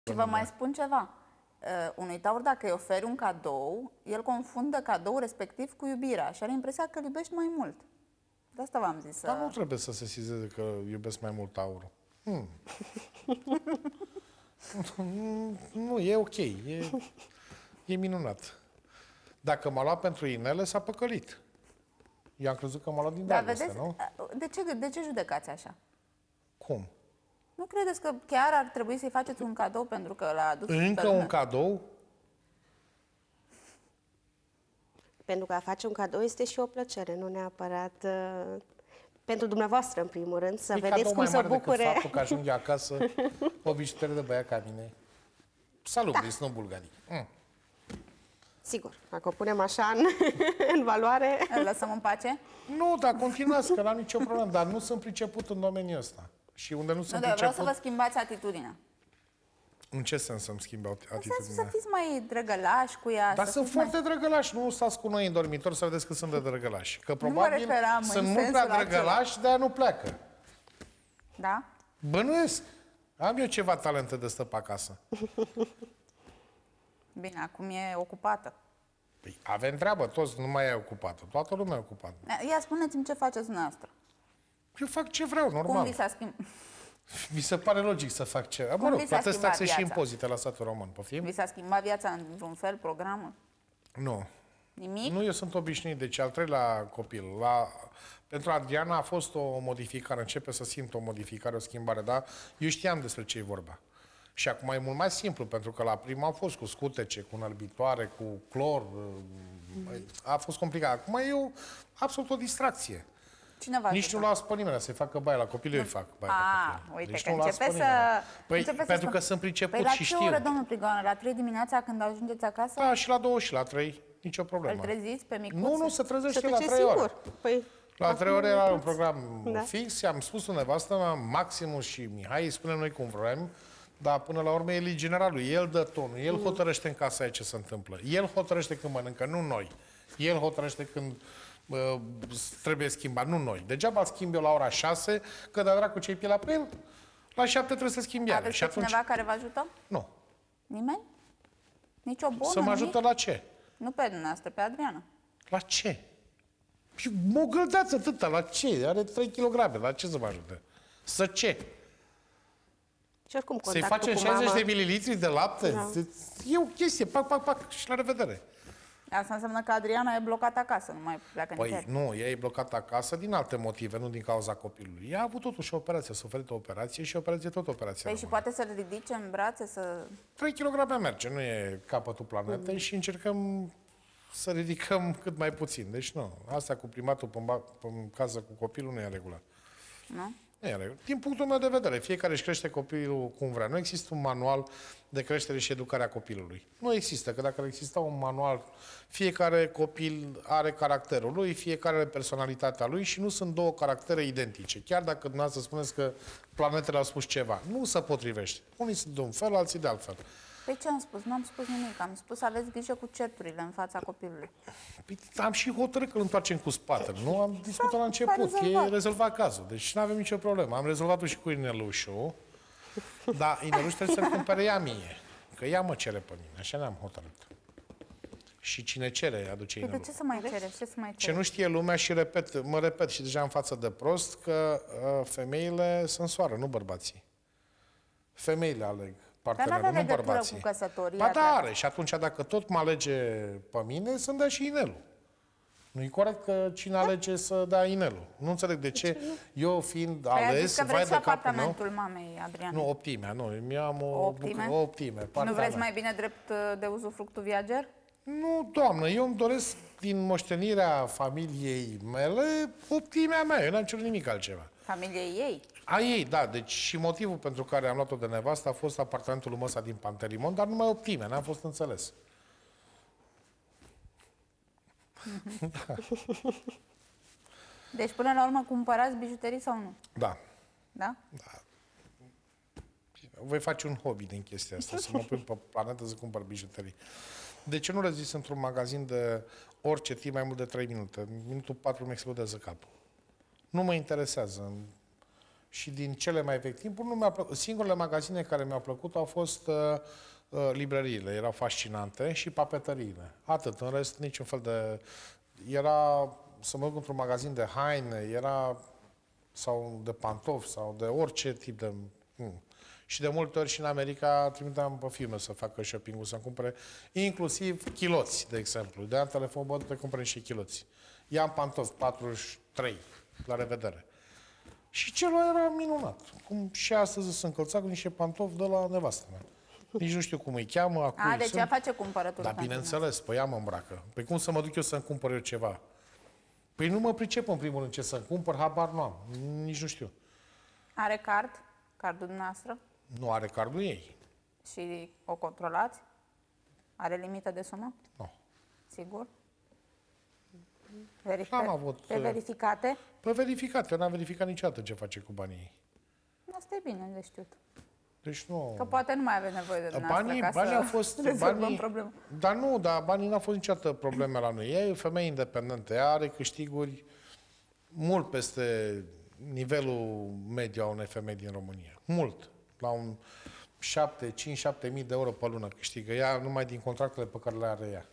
Și vă mai spun ceva. Unui taur, dacă îi oferi un cadou, el confundă cadou respectiv cu iubirea și are impresia că îl iubești mai mult. De asta v-am zis. Dar nu trebuie să se sesizeze că iubesc mai mult taurul. Nu, e ok. E minunat. Dacă m-a luat pentru inele, s-a păcălit. Eu am crezut că m-a luat din dragoste, nu? De ce judecați așa? Cum? Nu credeți că chiar ar trebui să-i faceți un cadou pentru că l-a adus Încă un cadou? Pentru că a face un cadou este și o plăcere, nu neapărat pentru dumneavoastră, în primul rând, să vedeți cum se bucure. Decât faptul că ajunge acasă o bijuterie de băiat ca mine. Salut, da. Bulgarii. Sigur, dacă o punem așa în valoare... Îl lăsăm în pace? Nu, dar continuați, că n-am nicio problemă, dar nu sunt priceput în domeniul ăsta. Și unde nu sunt priceput... Vreau să vă schimbați atitudinea. În ce sens să-mi schimbe atitudinea? Să fiți mai drăgălași cu ea. Dar sunt foarte drăgălași, nu stați cu noi în dormitor să vedeți că sunt de drăgălași. Că probabil sunt mult prea drăgălași, de-aia nu pleacă. Da? Bănuiesc. Am eu ceva talente de stă pe acasă. Bine, acum e ocupată. Păi avem treabă, toți, nu mai e ocupată. Toată lumea e ocupată. Ia spuneți-mi ce faceți dumneavoastră. Eu fac ce vreau, normal. Cum vi s-a schimbat? Mi se pare logic să fac ce... Mă rog, plătesc taxe și impozite la statul român, poftim? Vi s-a schimbat viața într-un fel, programul? Nu. Nimic? Nu, eu sunt obișnuit. Deci al treilea copil. Pentru Adriana a fost o modificare. Începe să simt o modificare, o schimbare, dar eu știam despre ce e vorba. Și acum e mult mai simplu, pentru că la prima a fost cu scutece, cu înălbitoare, cu clor. A fost complicat. Acum e absolut o distracție. Nici nu las pe nimeni să-i facă baie la copil, eu îi fac baie la copil. Uite, deci că nu începe să... Păi, pentru că sunt priceput și știu. Păi la ce oră, domnul Prigoană? La 3 dimineața când ajungeți acasă? Da, și la 2 și la 3. Nicio problemă. Îl treziți pe micuț? Nu, se trezește la 3 ore. Păi, la 3 ore era un program fix. I-am spus nevastă, Maximus și Mihai, spunem noi cum vrem, dar până la urmă el e generalul. El dă tonul, el hotărăște în casa aia ce se întâmplă. El hotărăște când mănâncă, nu noi. El hotărăște când... trebuie schimbat, nu noi. Degeaba schimb eu la ora 6, că de dracu ce-i pielea pe el, la 7 trebuie să schimb iară. Aveți cineva care vă ajută? Nu. Nimeni? Nici o bonă? Să mă ajută la ce? Nu pe dumneavoastră, pe Adriana. La ce? Mă găldeați atâta, la ce? Are 3 kg, la ce să mă ajute? Să ce? Și oricum să-i facem 60 de mililitri de lapte? Da. E o chestie, pac, și la revedere. Asta înseamnă că Adriana e blocată acasă, nu mai pleacă nicăieri. Nu, ea e blocată acasă din alte motive, nu din cauza copilului. Ea a avut totuși o operație, a suferit o operație și operație tot operația. Păi și poate să-l ridice în brațe, să... 3 kg merge, nu e capătul planetei și încercăm să ridicăm cât mai puțin. Deci nu, asta cu primatul pe casă cu copilul nu e în regulă. Nu? Nu e în regulă. Din punctul meu de vedere, fiecare își crește copilul cum vrea. Nu există un manual de creștere și educare a copilului. Nu există, că dacă exista un manual, fiecare copil are caracterul lui, fiecare are personalitatea lui și nu sunt două caractere identice. Chiar dacă dumneavoastră spuneți că planetele au spus ceva, nu se potrivește. Unii sunt de un fel, alții de altfel. Păi ce am spus? Nu am spus nimic. Am spus aveți grijă cu certurile în fața copilului. Păi, am și hotărât că îl întoarcem cu spatele. Nu am discutat la început. E rezolvat cazul. Deci nu avem nicio problemă. Am rezolvat-o și cu Inelușu. Dar Inelușu trebuie să-l cumpere ea mie. Că ea mă cere pe mine. Așa ne-am hotărât. Și cine cere, aduce Inelușu. De ce să mai cere? Ce să mai cere? Ce nu știe lumea și mă repet și deja în față de prost, că femeile sunt soară, nu bărbații. Femeile aleg partenerul, nu bărbații. Cu căsătoria. Ba da, are. Și atunci, dacă tot mă alege pe mine, să-mi dea și inelul. Nu e corect că cine alege să dea inelul. Nu înțeleg de ce. Eu fiind ales, vai de apartamentul mamei, Adriana. Nu, optimea, nu. Eu am o optime. Nu vreți mai bine drept de uzufructul viager? Nu, doamnă, eu îmi doresc din moștenirea familiei mele optimea mea. Eu n-am cerut nimic altceva. Familiei ei? A ei, da. Deci și motivul pentru care am luat-o de nevastă a fost apartamentul lui Măsa din Pantelimon, dar numai optime, n-am fost înțeles. Da. Deci până la urmă cumpărați bijuterii sau nu? Da. Da? Da. Voi face un hobby din chestia asta, să mă pun pe planetă să cumpăr bijuterii. De ce nu rezist într-un magazin de orice timp mai mult de 3 minute? În minutul 4 mi explodează capul. Nu mă interesează. Și din cele mai vechi timpuri, nu mi-a plăcut. Singurele magazine care mi-au plăcut au fost librăriile, erau fascinante, și papetăriile. Atât, în rest, niciun fel de... Era să mă duc într-un magazin de haine, era sau de pantofi, sau de orice tip de... Și de multe ori și în America trimiteam pe firme să facă shopping-ul, să-mi cumpere inclusiv chiloți, de exemplu. De-aia în telefon, bă, te cumpere și chiloți. I-am pantofi, 43, la revedere. Și celul era minunat. Cum și astăzi sunt încălțat cu niște pantofi de la nevastă mea. Nici nu știu cum îi cheamă. Deci ea face cumpărături. Dar bineînțeles, păi ea mă îmbracă. Păi cum să mă duc eu să-mi cumpăr eu ceva? Păi nu mă pricep în primul rând ce să-mi cumpăr, habar nu am. Nici nu știu. Are card? Cardul dumneavoastră? Nu are cardul ei. Și o controlați? Are limită de sumă? Nu. Sigur? Am avut... Pe verificate? Pe verificate. Eu n-am verificat niciodată ce face cu banii ei. Asta e bine de știut. Deci nu... Că poate nu mai avem nevoie de dumneavoastră banii au fost, rezolvăm problema. Dar nu, dar banii n-au fost niciodată probleme la noi. Ea e o femeie independentă, ea are câștiguri mult peste nivelul mediu a unei femei din România. Mult. La un 5-7 mii de euro pe lună câștigă ea numai din contractele pe care le are ea.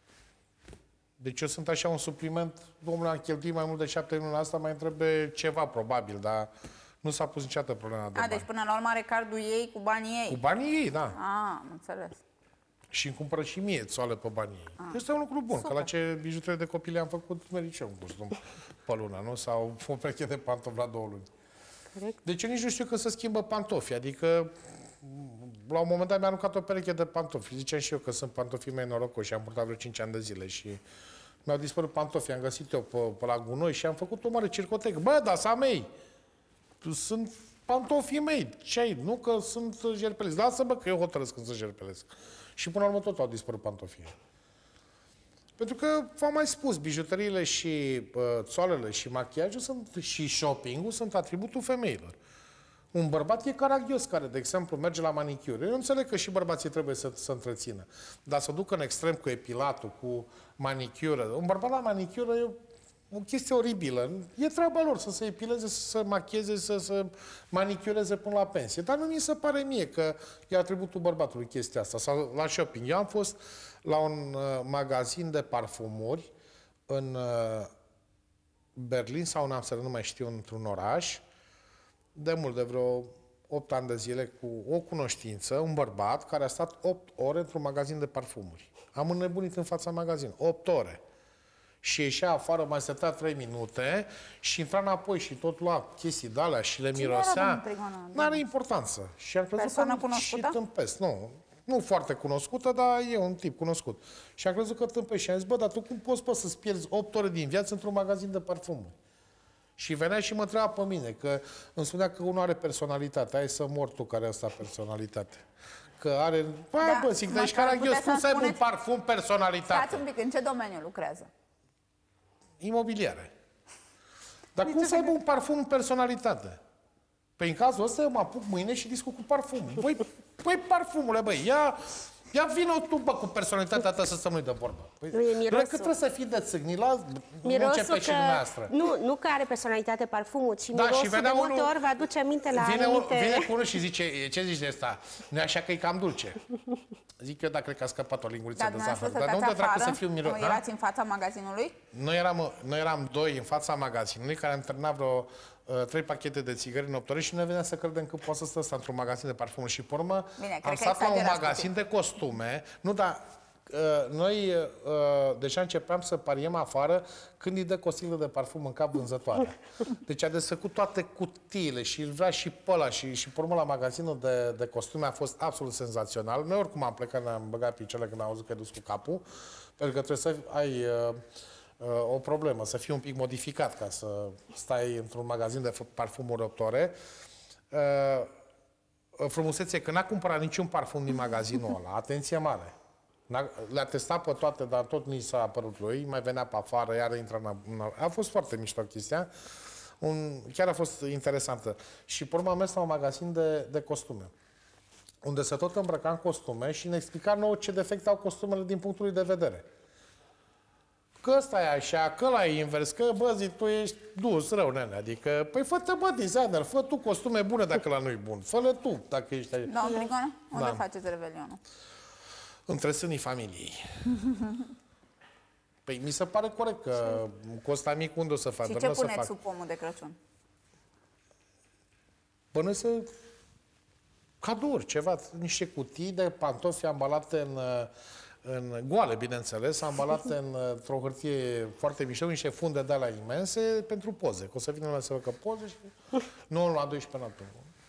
Deci eu sunt așa un supliment, domnule, am cheltuit mai mult de 7 luni la asta, mai trebuie ceva probabil, dar nu s-a pus niciodată problema de bani. Deci până la urmă are cardul ei cu banii ei. Cu banii ei, da. Am înțeles. Și îmi cumpără și mie țoale pe banii ei. Este un lucru bun, că la ce bijuterie de copii le-am făcut, merit și eu un costum pe lună, nu? Sau o pereche de pantofi la 2 luni. Corect. Deci eu nici nu știu că să schimbă pantofi, adică la un moment dat mi-a aruncat o pereche de pantofi. Ziceam și eu că sunt pantofii mei norocoși și am purtat vreo 5 ani de zile și mi-au dispărut pantofii, am găsit eu pe la gunoi și am făcut o mare circotecă. Bă, dar s-a mei! Sunt pantofii mei. Ce ai? Nu că sunt jerpelesc. Lasă-mă că eu hotărăsc când să jerpelesc. Și până la urmă tot au dispărut pantofii. Pentru că, v-am mai spus, bijuteriile și țoalele și machiajul și shopping-ul sunt atributul femeilor. Un bărbat e caragios care, de exemplu, merge la manicură. Eu înțeleg că și bărbații trebuie să întrețină. Dar să ducă în extrem cu epilatul, cu manicură. Un bărbat la manicură e o chestie oribilă. E treaba lor să se epileze, să se machieze, să se manicureze până la pensie. Dar nu mi se pare mie că e atributul bărbatului chestia asta. Sau la shopping. Eu am fost la un magazin de parfumuri în Berlin sau în Amsterdam, nu mai știu, într-un oraș, de mult, de vreo 8 ani de zile, cu o cunoștință, un bărbat care a stat 8 ore într-un magazin de parfumuri. Am înnebunit în fața magazinului. 8 ore. Și ieșea afară, mai stătea 3 minute și intra înapoi și tot lua chestii de alea și le mirosea. N-are importanță. Și am crezut persoană că cunoscută? și tâmpesc. Nu foarte cunoscută, dar e un tip cunoscut. Și am crezut că tâmpesc. Și am zis, bă, dar tu cum poți să-ți pierzi 8 ore din viață într-un magazin de parfumuri? Și venea și mă întreba pe mine, că îmi spunea că unul are personalitate. Hai să mor tu care asta personalitate. Că are... Bă, zic, deci caragios, cum să aibă un parfum personalitate? Stați un pic, în ce domeniu lucrează? Imobiliare. Dar cum să aibă un parfum personalitate? Păi în cazul ăsta eu mă apuc mâine și discut cu parfumul. Păi parfumule, băi, ia vină tu, bă, cu personalitatea ta să stăm noi de vorbă. Păi, nu e mirosul. Că trebuie să fii de țâgnila, Mirosul și dumneavoastră. Nu că are personalitate parfumul, ci Da, mirosul și venea de multe unul- ori vă aduce aminte la Vine anumite... cu unul și zice, ce zici de asta? Nu așa că e cam dulce. Zic eu, dar cred că a scăpat o linguriță de zahăr. Dar nu te dracu să fiu miros. Erați în fața magazinului? Noi eram doi în fața magazinului care am terminat vreo 3 pachete de țigări în 8 ore și ne venea să credem că poate să stă ăsta într-un magazin de parfumuri. Și pe urmă am stat la un magazin de costume. Nu, dar noi deja începeam să pariem afară când îi dă costilă de parfum în cap vânzătoarea. Deci a desfăcut toate cutiile și îl vrea și pe ăla. Și pe urmă la magazinul de costume a fost absolut senzațional. Noi oricum am plecat, ne-am băgat picioarele când am auzit că e dus cu capul, pentru că trebuie să ai o problemă, să fii un pic modificat ca să stai într-un magazin de parfumuri 8 ore. Frumusețe că n-a cumpărat niciun parfum din magazinul ăla. Atenție mare! Le-a testat pe toate, dar tot ni s-a apărut lui. Mai venea pe afară, iar intra în... A fost foarte mișto chestia. Chiar a fost interesantă. Și pe urmă am mers la un magazin de costume, unde se tot îmbrăca în costume și ne explica nouă ce defecte au costumele din punctul lui de vedere. că ăsta e așa, că ăla e invers, că bă, zic, tu ești dus rău, nene. Adică, păi fă-te, bă, designer, fă tu costume bune dacă la nu e bun. Fă-le tu, dacă ești așa. Domnul Prigoană, unde Da. faceți revelionul? Între sânii familiei. Păi mi se pare corect că cu ăsta mic unde o să fac? Și Dar ce nu o să puneți fac. sub pomul de Crăciun? Până să... cadouri, ceva, niște cutii de pantofi ambalate în goale, bineînțeles, ambalate într-o hârtie foarte mișto, niște funde de alea imense pentru poze. Că o să vină lumea să facă poze și nu la 12 noapte.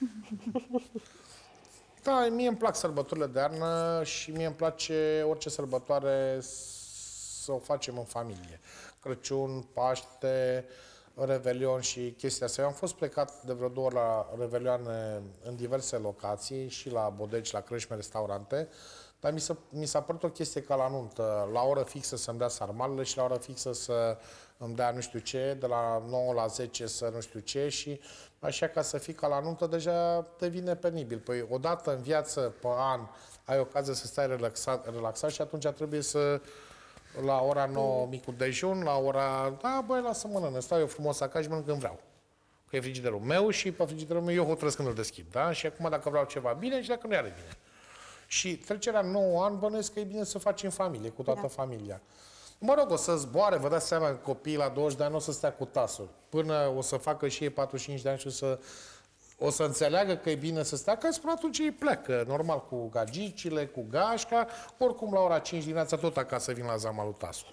Da, mie îmi plac sărbătorile de iarnă și mie îmi place orice sărbătoare să o facem în familie. Crăciun, Paște, Revelion și chestia asta. Eu am fost plecat de vreo 2 ori la Revelioane în diverse locații, și la bodegi, la crășme, restaurante, dar mi s-a părut o chestie ca la nuntă, la oră fixă să-mi dea sarmalele și la oră fixă să îmi dea nu știu ce, de la 9 la 10 să nu știu ce, și așa, ca să fii ca la nuntă deja devine penibil. Păi odată în viață, pe an, ai ocazia să stai relaxat și atunci trebuie să la ora 9 micul dejun, la ora... Da, băi, lasă mănână, stau eu frumos acasă și mănânc când vreau. Că e frigiderul meu și pe frigiderul meu eu hotărăsc când îl deschid, da? Și acum dacă vreau ceva bine și dacă nu are bine. Și trecerea 9 ani, bănuiesc că e bine să faci în familie, cu toată familia. Mă rog, o să zboare, vă dați seama că copiii la 20 de ani o să stea cu tasul. Până o să facă și ei 45 de ani și o să înțeleagă că e bine să stea acasă, până atunci ei pleacă, normal, cu gagicile, cu gașca, oricum la ora 5 dimineața tot acasă vin la zama lui tasul.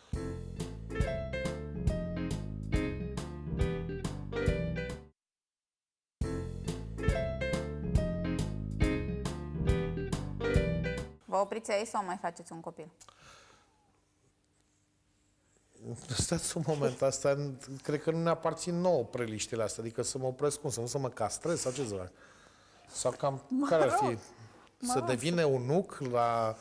Vă opriți aici sau mai faceți un copil? Stați un moment, asta cred că nu ne aparțin nouă preliștile astea, adică să mă opresc cum, să mă castrez sau ce să fac? Sau cam care ar fi? Să devine eunuc la...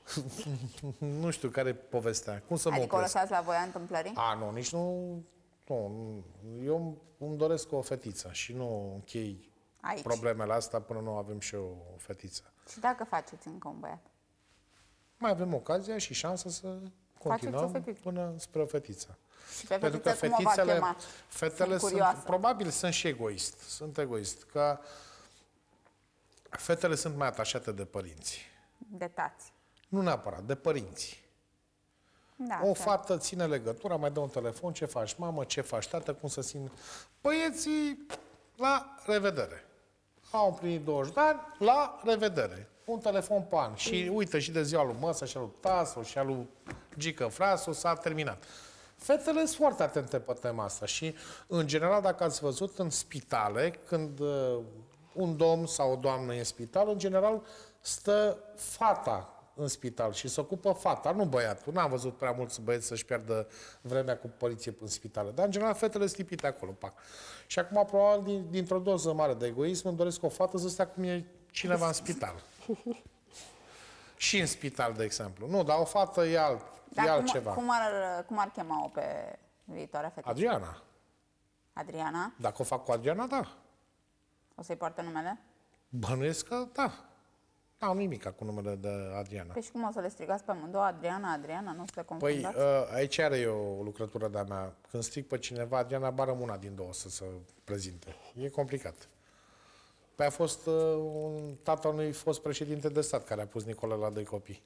nu știu care e povestea. Cum să mă Adică o opresc? lăsați la voia întâmplării? A, nu, nici nu... Nu, eu îmi doresc o fetiță și nu închei Aici. problemele astea până nu avem și o fetiță. Și dacă faceți încă un băiat? Mai avem ocazia și șansa să continuăm fetiță. până spre o fetiță. Și pe Pentru că fetiță cum o va chema? fetele Sunt sunt, curioasă. probabil sunt și egoist. Sunt egoist, că fetele sunt mai atașate de părinți. De tați. Nu neapărat, de părinți. Da, O chiar. fată ține legătura, mai dă un telefon, ce faci mamă, ce faci tată, cum să simt. Băieții, la revedere. Au împlinit 20 de ani, la revedere. Un telefon pe an. Și uite, și de ziua lui Măsa, și a lui Tasu, și a lui Gică Frasu, s-a terminat. Fetele sunt foarte atente pe tema asta și, în general, dacă ați văzut în spitale, când un domn sau o doamnă e în spital, în general, stă fata în spital și se ocupă fata, nu băiatul. N-am văzut prea mulți băieți să-și piardă vremea cu părinții în spitale. Dar, în general, fetele sunt lipite acolo. Pac. Și acum, probabil, dintr-o doză mare de egoism, îmi doresc o fată să stea cum e cineva în spital. Și în spital, de exemplu. Nu, dar o fată e altceva. Cum ar chema-o pe viitoarea fetiță? Adriana. Adriana? Dacă o fac cu Adriana, da. O să-i poarte numele? Bănuiesc că da. N-am nimic cu numele de Adriana. Păi și cum o să le strigați pe amândouă? Adriana, Adriana, nu să le Păi, confundați? aici are eu o lucrătură de-a mea. Când stric pe cineva, Adriana bară una din două să se prezinte. E complicat. Păi a fost un tata unui fost președinte de stat care a pus Nicole la 2 copii.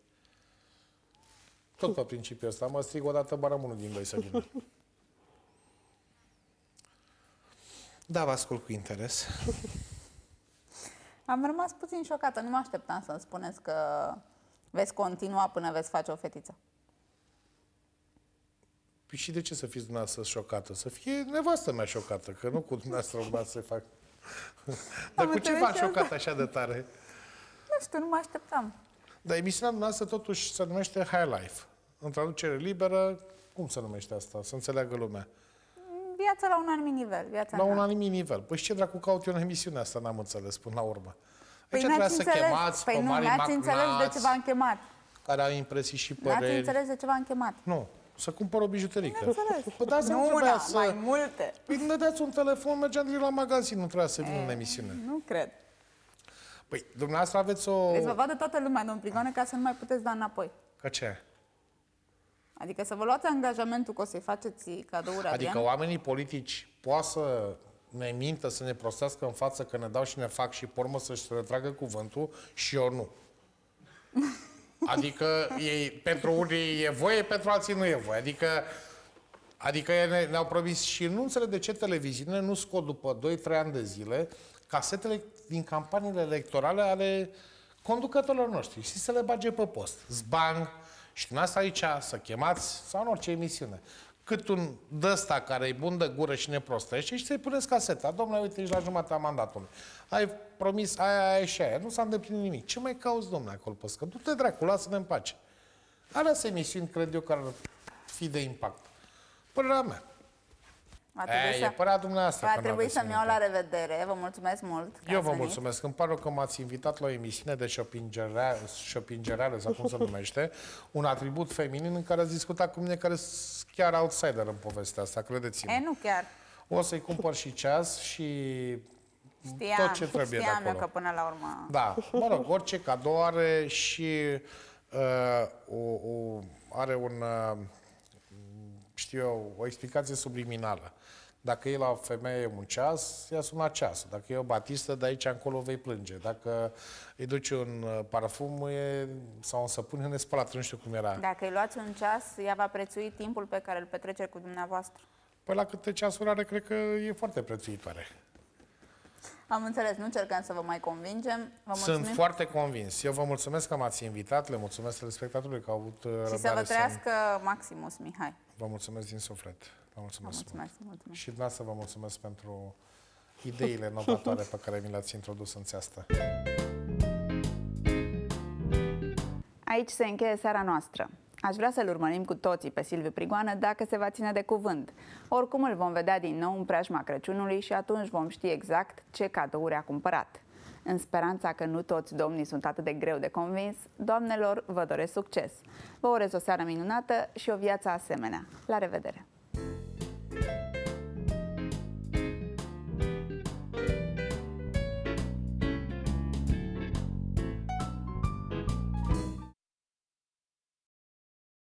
Tot pe principiul ăsta. Mă strig odată, bară unul din doi să vină. Da, vă ascult cu interes. Am rămas puțin șocată. Nu mă așteptam să-mi spuneți că veți continua până veți face o fetiță. Păi și de ce să fiți dumneavoastră șocată? Să fie nevastă mea șocată, că nu cu dumneavoastră urma să fac. Dar cu ce v-a șocat așa de tare? Nu știu, nu mă așteptam. Dar emisiunea dumneavoastră totuși se numește High Life. În traducere liberă, cum se numește asta? Să înțeleagă lumea. Viața la un anumit nivel. Viața La un mea. anumit nivel. Păi și ce dracu caut eu în emisiunea asta? N-am înțeles până la urmă. Aici Păi trebuia n-ați să înțeles. chemați Păi pe nu, mari n-ați înțeles de ce v-am chemat. care au impresii și N-ați păreri. înțeles de ce v-am chemat. Nu. Să cumpăr o bijuterică. Înțeles. Păi da, Nu trebuia una, să... mai multe. Păi îmi dădeați un telefon, mergeam direct la magazin, nu trebuia să vin în emisiune. Nu cred. Păi, dumneavoastră aveți o... Deci vă vadă toată lumea, domnul Prigoane, ca să nu mai puteți da înapoi. Ca ce? Adică să vă luați angajamentul că o să-i faceți cadouri Adrian? Adică oamenii politici poate să ne mintă, să ne prostească în față că ne dau și ne fac și pe urmă să-și retragă cuvântul și eu nu. Adică pentru unii e voie, pentru alții nu e voie. Adică ne-au promis și nu înțeleg de ce televiziunile nu scot după 2-3 ani de zile casetele din campaniile electorale ale conducătorilor noștri și să le bage pe post. Zbang! Și din asta aici să chemați, sau în orice emisiune, cât un d-ăsta care e bun de gură și ne prostește și să-i puneți caseta. Dom'le, uite, ești la jumătatea mandatului. Ai promis aia și aia. Nu s-a îndeplinit nimic. Ce mai cauți, dom'le, acolo pe scări? Du-te, dracu, lasă-ne în pace. Alea sunt emisiuni, cred eu, care ar fi de impact. Părerea mea. E părerea dumneavoastră. Va trebui să-mi iau la revedere. Vă mulțumesc mult. Eu vă mulțumesc. Îmi pare că m-ați invitat la o emisiune de șopingereală, sau cum se numește, un atribut feminin în care ați discutat cu mine, care sunt chiar outsider în povestea asta, credeți-mă. Nu chiar. O să-i cumpăr și ceas și tot ce trebuie de acolo. Eu că până la urmă... Da, mă rog, orice cadou are și are un, știu eu, o explicație subliminală. Dacă e la o femeie un ceas, ea sună ceasul. Dacă e o batistă, de aici încolo vei plânge. Dacă îi duci un parfum sau un săpun, ne spălat, nu știu cum era. Dacă îi luați un ceas, ea va prețui timpul pe care îl petrece cu dumneavoastră. Păi la câte ceasuri are, cred că e foarte prețuitoare. Am înțeles, nu încercăm să vă mai convingem. Vă mulțumim. Sunt foarte convins. Eu vă mulțumesc că m-ați invitat, le mulțumesc telespectatorului că au avut răbdare. Și să vă trăiască Maximus Mihai. Vă mulțumesc din suflet. Vă mulțumesc. Mulțumesc. Și dumneavoastră vă mulțumesc pentru ideile inovatoare pe care mi le-ați introdus în țeastă. Aici se încheie seara noastră. Aș vrea să-l urmărim cu toții pe Silviu Prigoană dacă se va ține de cuvânt. Oricum îl vom vedea din nou în preajma Crăciunului și atunci vom ști exact ce cadouri a cumpărat. În speranța că nu toți domnii sunt atât de greu de convins, doamnelor, vă doresc succes. Vă urez o seară minunată și o viață asemenea. La revedere!